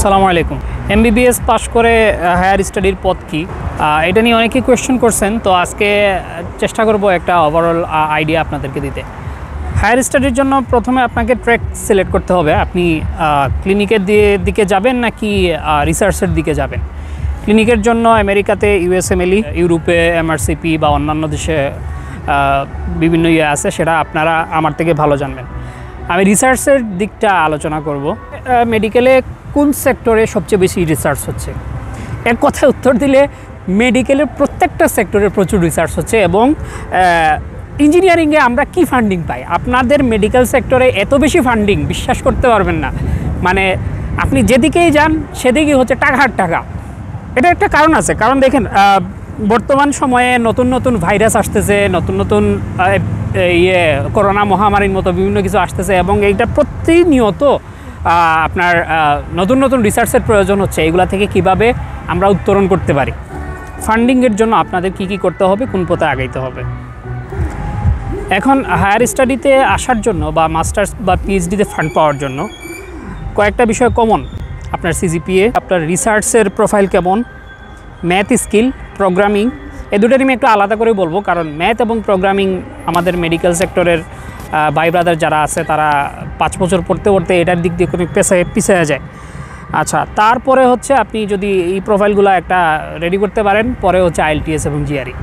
আসসালামু আলাইকুম। এমবিবিএস পাশ করে হায়ার স্টাডির পথ কি, এটা নিয়ে অনেকেই কোয়েশ্চেন করছেন। তো আজকে চেষ্টা করব একটা ওভারঅল আইডিয়া আপনাদেরকে দিতে। হায়ার স্টাডির জন্য প্রথমে আপনাকে ট্র্যাক সিলেক্ট করতে হবে। আপনি ক্লিনিকের দিকে যাবেন নাকি রিসার্চের দিকে যাবেন। ক্লিনিকের জন্য আমেরিকাতে ইউএসএমএলই, ইউরোপে এমআরসিপি বা অন্যান্য দেশে বিভিন্ন আছে, সেটা আপনারা আমার থেকে ভালো জানবেন। আমি রিসার্চের দিকটা আলোচনা করব। মেডিকেলে কোন সেক্টরে সবচেয়ে বেশি রিসার্চ হচ্ছে? এক কথায় উত্তর দিলে মেডিকেলের প্রত্যেকটা সেক্টরে প্রচুর রিসার্চ হচ্ছে। এবং ইঞ্জিনিয়ারিংয়ে আমরা কি ফান্ডিং পাই, আপনাদের মেডিকেল সেক্টরে এত বেশি ফান্ডিং বিশ্বাস করতে পারবেন না। মানে আপনি যেদিকেই যান সেদিকেই হচ্ছে টাকার টাকা। এটা একটা কারণ আছে। কারণ দেখেন, বর্তমান সময়ে নতুন নতুন ভাইরাস আসতেছে, নতুন নতুন করোনা মহামারীর মতো বিভিন্ন কিছু আসতেছে, এবং এইটা প্রতিনিয়ত আপনার নতুন নতুন রিসার্চের প্রয়োজন হচ্ছে। এগুলা থেকে কিভাবে আমরা উত্তরণ করতে পারি। ফান্ডিংয়ের জন্য আপনাদের কি কি করতে হবে, কোন পথে আগাইতে হবে। এখন হায়ার স্টাডিতে আসার জন্য বা মাস্টার্স বা পিএইচডিতে ফান্ড পাওয়ার জন্য কয়েকটা বিষয় কমন। আপনার সিজিপিএ, আপনার রিসার্চের প্রোফাইল কেমন, ম্যাথ স্কিল, প্রোগ্রামিং, এই দুটোর আমি একটু আলাদা করে বলবো। কারণ ম্যাথ এবং প্রোগ্রামিং আমাদের মেডিকেল সেক্টরের ভাই ব্রাদার যারা আছে তারা 5 বছর পড়তে পড়তে এটার দিক দিয়ে কোনো পিছিয়ে যায়। আচ্ছা, তারপরে হচ্ছে আপনি যদি এই প্রোফাইলগুলো একটা রেডি করতে পারেন, পরে হচ্ছে আইএলটিএস এবং জিআরই।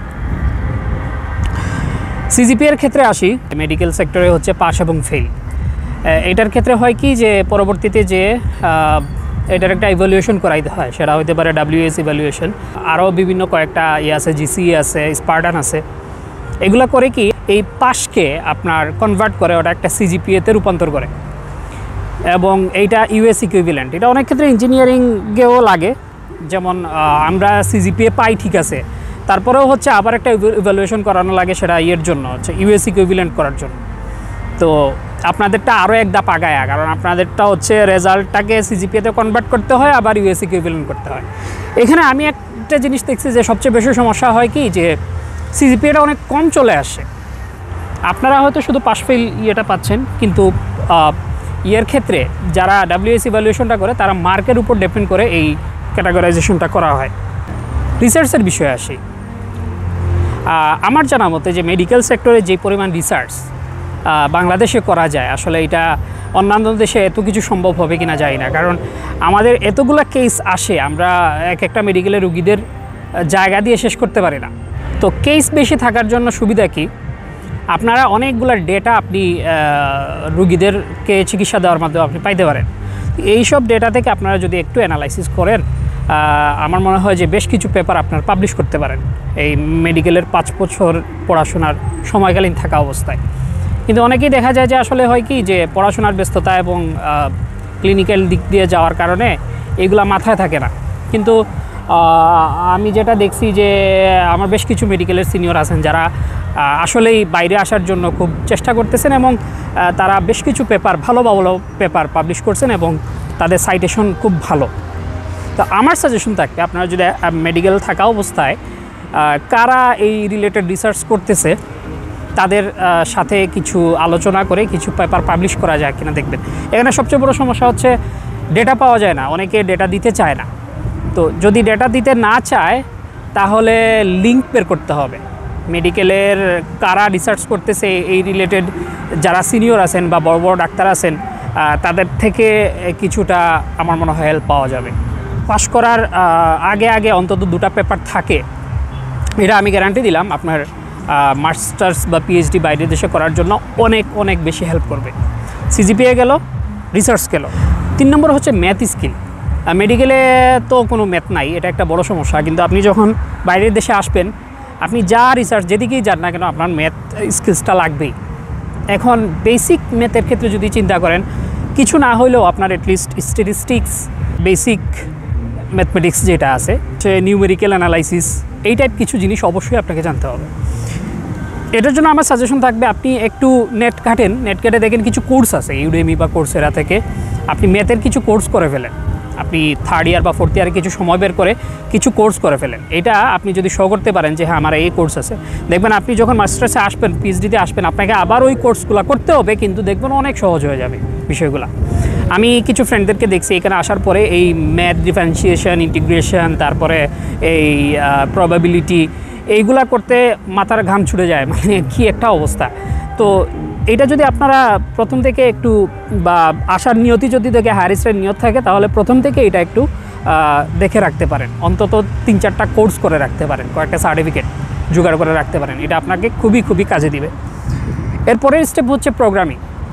সিজিপিএর ক্ষেত্রে আসি। মেডিকেল সেক্টরে হচ্ছে পাস এবং ফেল। এটার ক্ষেত্রে হয় কি যে পরবর্তীতে যে এটার একটা ইভ্যালুয়েশন করাইতে হয়, সেটা হতে পারে ডাব্লিউএস ইভ্যালুয়েশন, আরও বিভিন্ন কয়েকটা আছে, জিসিই আছে, স্পার্টান আছে। এগুলো করে কি এই পাসকে আপনার কনভার্ট করে ওটা একটা সিজিপিএতে রূপান্তর করে, এবং এইটা ইউএস ইকুইভ্যালেন্ট। এটা অনেক ক্ষেত্রে ইঞ্জিনিয়ারিংয়েও লাগে। যেমন আমরা সিজিপিএ পাই ঠিক আছে, তারপরেও হচ্ছে আবার একটা ইভ্যালুয়েশন করানো লাগে, সেটা জন্য হচ্ছে ইউএস ইকুইভ্যালেন্ট করার জন্য। তো আপনাদেরটা আরও এক ধাপ আগায়, কারণ আপনাদেরটা হচ্ছে রেজাল্টটাকে সিজিপিএতে কনভার্ট করতে হয়, আবার ইউএস ইকুইভ্যালেন্ট করতে হয়। এখানে আমি একটা জিনিস দেখছি যে সবচেয়ে বেশি সমস্যা হয় কি যে সিজিপিএটা অনেক কম চলে আসে। আপনারা হয়তো শুধু পাস ফেল পাচ্ছেন, কিন্তু ইয়ের ক্ষেত্রে যারা ডাব্লিউএস ইভ্যালুয়েশনটা করে তারা মার্কের উপর ডিপেন্ড করে এই ক্যাটাগরাইজেশনটা করা হয়। রিসার্চের বিষয়ে আসি। আমার জানা মতে যে মেডিকেল সেক্টরে যে পরিমাণ রিসার্চ বাংলাদেশে করা যায়, আসলে এটা অন্যান্য দেশে এত কিছু সম্ভব হবে কিনা জানি না। কারণ আমাদের এতগুলো কেস আসে, আমরা এক একটা মেডিকেলের রুগীদের জায়গা দিয়ে শেষ করতে পারি না। তো কেস বেশি থাকার জন্য সুবিধা কি, আপনারা অনেকগুলো ডেটা আপনি রুগীদেরকে চিকিৎসা দেওয়ার মাধ্যমে আপনি পাইতে পারেন। এইসব ডেটা থেকে আপনারা যদি একটু অ্যানালাইসিস করেন, আমার মনে হয় যে বেশ কিছু পেপার আপনার পাবলিশ করতে পারেন এই মেডিকেলের 5 বছর পড়াশোনার সময়কালীন থাকা অবস্থায়। কিন্তু অনেকেই দেখা যায় যে আসলে হয় কি যে পড়াশোনার ব্যস্ততা এবং ক্লিনিক্যাল দিক দিয়ে যাওয়ার কারণে এগুলা মাথায় থাকে না। কিন্তু আমি যেটা দেখছি যে আমার বেশ কিছু মেডিকেলের সিনিয়র আছেন যারা আসলেই বাইরে আসার জন্য খুব চেষ্টা করতেছেন, এবং তারা বেশ কিছু পেপার, ভালো ভালো পেপার পাবলিশ করছেন, এবং তাদের সাইটেশন খুব ভালো। তো আমার সাজেশন থাকবে, আপনারা যদি মেডিকেল থাকা অবস্থায় কারা এই রিলেটেড রিসার্চ করতেছে তাদের সাথে কিছু আলোচনা করে কিছু পেপার পাবলিশ করা যায় কিনা দেখবেন। এখানে সবচেয়ে বড় সমস্যা হচ্ছে ডেটা পাওয়া যায় না, অনেকে ডেটা দিতে চায় না। তো যদি ডেটা দিতে না চায় তাহলে লিঙ্ক বের করতে হবে। মেডিকেলের কারা রিসার্চ করতেছে এই রিলেটেড যারা সিনিয়র আছেন বা বড় বড় ডাক্তার আছেন, তাদের থেকে কিছুটা আমার মনে হয় হেল্প পাওয়া যাবে। পাস করার আগে অন্তত 2টা পেপার থাকে, এটা আমি গ্যারান্টি দিলাম আপনার মাস্টার্স বা পিএইচডি বাইরের দেশে করার জন্য অনেক অনেক বেশি হেল্প করবে। সিজিপিএ গেল, রিসার্চ গেল। 3 নম্বর হচ্ছে ম্যাথ স্কিল। মেডিকেলে তো কোনো ম্যাথ নাই, এটা একটা বড় সমস্যা। কিন্তু আপনি যখন বাইরের দেশে আসবেন, আপনি যা রিসার্চ যেদিকেই যান না কেন, আপনার ম্যাথ স্কিলসটা লাগবেই। এখন বেসিক ম্যাথের ক্ষেত্রে যদি চিন্তা করেন, কিছু না হলেও আপনার অ্যাটলিস্ট স্ট্যাটিস্টিক্স, বেসিক ম্যাথমেটিক্স যেটা আছে, সে নিউমেরিক্যাল অ্যানালাইসিস, এই টাইপ কিছু জিনিস অবশ্যই আপনাকে জানতে হবে। এটার জন্য আমার সাজেশন থাকবে আপনি একটু নেট কেটে দেখেন কিছু কোর্স আছে ইউডেমি বা কোর্সেরা থেকে, আপনি ম্যাথের কিছু কোর্স করে ফেলেন। আপনি 3rd ইয়ার বা 4th ইয়ারে কিছু সময় বের করে কিছু কোর্স করে ফেলেন। এটা আপনি যদি শো করতে পারেন যে হ্যাঁ আমার এই কোর্স আছে, দেখবেন আপনি যখন মাস্টার্সে আসবেন, পিএইচডিতে আসবেন, আপনাকে আবার ওই কোর্সগুলো করতে হবে, কিন্তু দেখবেন অনেক সহজ হয়ে যাবে বিষয়গুলো। আমি কিছু ফ্রেন্ডদেরকে দেখছি এখানে আসার পরে এই ম্যাথ ডিফারেন্সিয়েশন, ইন্টিগ্রেশন, তারপরে এই প্রবাবিলিটি, এইগুলা করতে মাথার ঘাম ছুটে যায়, মানে কি একটা অবস্থা। তো এটা যদি আপনারা প্রথম থেকে একটু বা আসার নিয়তি যদি দেখে হায়ার স্টাডির নিয়ত থাকে, তাহলে প্রথম থেকে এটা একটু দেখে রাখতে পারেন, অন্তত 3-4টা কোর্স করে রাখতে পারেন, কয়েকটা সার্টিফিকেট জোগাড় করে রাখতে পারেন, এটা আপনাকে খুবই খুবই কাজে দিবে। এরপরের স্টেপ হচ্ছে প্রোগ্রামিং।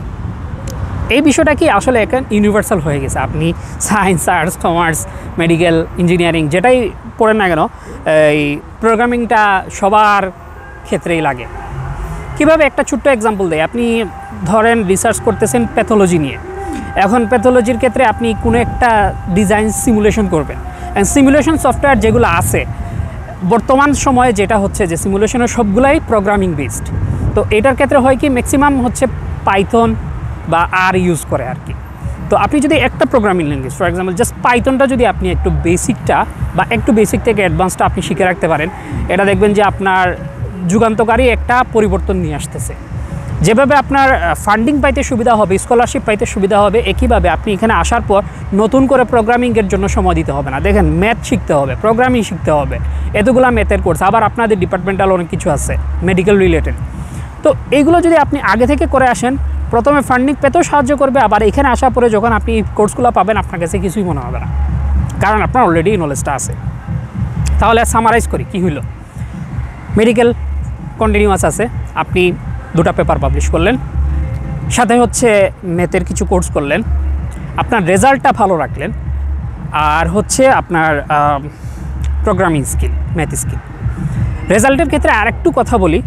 এই বিষয়টা কি আসলে এখন ইউনিভার্সাল হয়ে গেছে, আপনি science, arts, commerce, medical, engineering যেটাই পড়েন না কেন, এই প্রোগ্রামিংটা সবার ক্ষেত্রেই লাগে। কিভাবে একটা ছোট্ট এক্সাম্পল দেয়, আপনি ধরেন রিসার্চ করতেছেন প্যাথোলজি নিয়ে, এখন প্যাথোলজির ক্ষেত্রে আপনি কোনো একটা ডিজাইন সিমুলেশন করবেন, সিমুলেশন সফটওয়্যার যেগুলো আছে বর্তমান সময়ে যেটা হচ্ছে যে সিমুলেশনের সবগুলাই প্রোগ্রামিং বেসড। তো এটার ক্ষেত্রে হয় কি ম্যাক্সিমাম হচ্ছে পাইথন বা আর ইউজ করে আর কি। তো আপনি যদি একটা programming language, for example just পাইথনটা যদি আপনি একটু বেসিকটা বা একটু বেসিক থেকে অ্যাডভান্সটা আপনি শিখে রাখতে পারেন, এটা দেখবেন যে আপনার যুগান্তকারী একটা পরিবর্তন নিয়ে আসতেছে। যেভাবে আপনার ফান্ডিং পাইতে সুবিধা হবে, স্কলারশিপ পাইতে সুবিধা হবে, একইভাবে আপনি এখানে আসার পর নতুন করে প্রোগ্রামিংয়ের জন্য সময় দিতে হবে না। দেখেন ম্যাথ শিখতে হবে, প্রোগ্রামিং শিখতে হবে, এতগুলো ম্যাথের কোর্স, আবার আপনাদের ডিপার্টমেন্টাল অনেক কিছু আছে মেডিকেল রিলেটেড। তো এইগুলো যদি আপনি আগে থেকে করে আসেন, প্রথমে ফান্ডিং পেতেও সাহায্য করবে, আবার এখানে আসার পরে যখন আপনি এই কোর্সগুলো পাবেন আপনার কাছে কিছুই মনে হবে না, কারণ আপনার অলরেডি নলেজটা আছে। তাহলে সামারাইজ করি কী হইল, মেডিকেল কন্টিনিউয়াস আছে, আপনি 2টা পেপার পাবলিশ করলেন, সাথে হচ্ছে ম্যাথের কিছু কোর্স করলেন, আপনার রেজাল্টটা ভালো রাখলেন, আর হচ্ছে আপনার প্রোগ্রামিং স্কিল, ম্যাথ স্কিল। রেজাল্টের ক্ষেত্রে আরেকটু কথা বলি,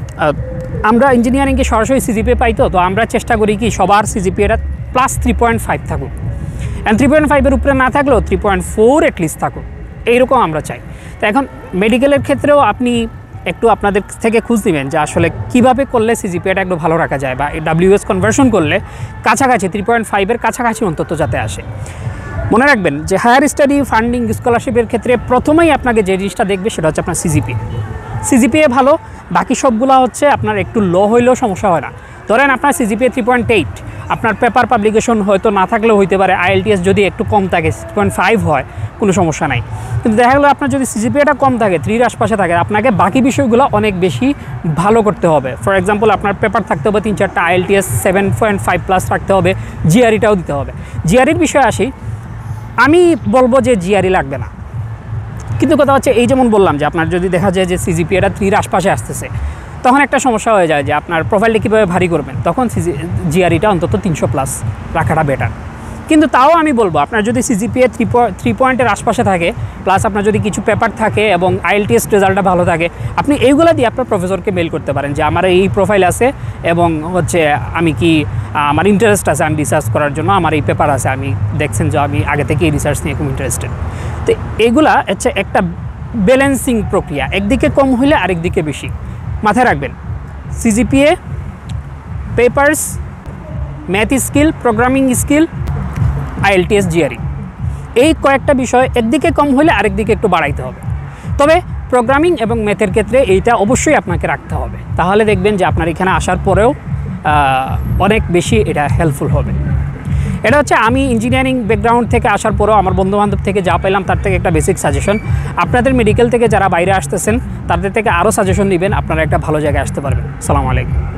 আমরা ইঞ্জিনিয়ারিংয়ে সরাসরি সিজিপিএ পাই, তো আমরা চেষ্টা করি কি সবার সিজিপিএটা প্লাস 3.5 থাকুক, অ্যান্ড 3.5-এর উপরে না থাকলেও 3.4 অ্যাটলিস্ট থাকুক, এইরকম আমরা চাই। তো এখন মেডিকেলের ক্ষেত্রেও আপনি একটু আপনাদের থেকে খোঁজ নেবেন যে আসলে কীভাবে করলে সিজিপিএটা একটু ভালো রাখা যায়, বা ডাব্লিউএস কনভার্সন করলে কাছাকাছি 3.5-এর কাছাকাছি অন্তত যাতে আসে। মনে রাখবেন যে হায়ার স্টাডি, ফান্ডিং, স্কলারশিপের ক্ষেত্রে প্রথমেই আপনাকে যে জিনিসটা দেখবে সেটা হচ্ছে আপনার সিজিপিএ। সিজিপিএ ভালো, বাকি সবগুলো হচ্ছে আপনার একটু লো হইলেও সমস্যা হয় না। ধরেন আপনার সিজিপিএ 3.8, আপনার পেপার পাবলিকেশন হয়তো না থাকলেও হইতে পারে, আইএলটিএস যদি একটু কম থাকে 6.5 হয়, কোনো সমস্যা নাই। কিন্তু দেখা গেলো আপনার যদি সিজিপিএটা কম থাকে, 3-এর আশপাশে থাকে, আপনাকে বাকি বিষয়গুলো অনেক বেশি ভালো করতে হবে। ফর এক্সাম্পল আপনার পেপার থাকতে হবে 3-4টা, আইএলটিএস 7.5+ রাখতে হবে, জিআরইটাও দিতে হবে। জিআরইর বিষয়ে আসি, আমি বলবো যে জিআরই লাগবে না, কিন্তু কথা হচ্ছে এই যেমন বললাম যে আপনার যদি দেখা যায় যে সিজিপিএটা 3-এর আশপাশে আসতেছে, তখন একটা সমস্যা হয়ে যায় যে আপনার প্রোফাইলটা কীভাবে ভারী করবেন, তখন জিআরইটা অন্তত 300+ রাখাটা বেটার। কিন্তু তাও আমি বলবো আপনার যদি সিজিপিএ 3 পয়েন্টের আশপাশে থাকে, প্লাস আপনার যদি কিছু পেপার থাকে এবং আইএলটিএস রেজাল্টটা ভালো থাকে, আপনি এইগুলো দিয়ে আপনার প্রফেসরকে মেল করতে পারেন যে আমার এই প্রোফাইল আছে এবং হচ্ছে আমি কি আমার ইন্টারেস্ট আছে, আমি রিসার্চ করার জন্য আমার এই পেপার আছে, আমি দেখছেন যে আমি আগে থেকে এই রিসার্চ নিয়ে খুব ইন্টারেস্টেড। তো এইগুলা হচ্ছে একটা ব্যালেন্সিং প্রক্রিয়া, একদিকে কম হইলে আরেকদিকে বেশি। মাথায় রাখবেন CGPA, papers, math skill, programming skill, IELTS, GRE, এই কয়েকটা বিষয় একদিকে কম হলে আরেকদিকে একটু বাড়াইতে হবে। তবে প্রোগ্রামিং এবং ম্যাথের ক্ষেত্রে এইটা অবশ্যই আপনাকে রাখতে হবে, তাহলে দেখবেন যে আপনার এখানে আসার পরেও অনেক বেশি এটা হেল্পফুল হবে। এটা হচ্ছে আমি ইঞ্জিনিয়ারিং ব্যাকগ্রাউন্ড থেকে আসার পরেও আমার বন্ধুবান্ধব থেকে যা পেলাম তার থেকে একটা বেসিক সাজেশন। আপনাদের মেডিকেল থেকে যারা বাইরে আসতেছেন তাদের থেকে আরও সাজেশন নেবেন, আপনারা একটা ভালো জায়গায় আসতে পারবেন। আসসালামু আলাইকুম।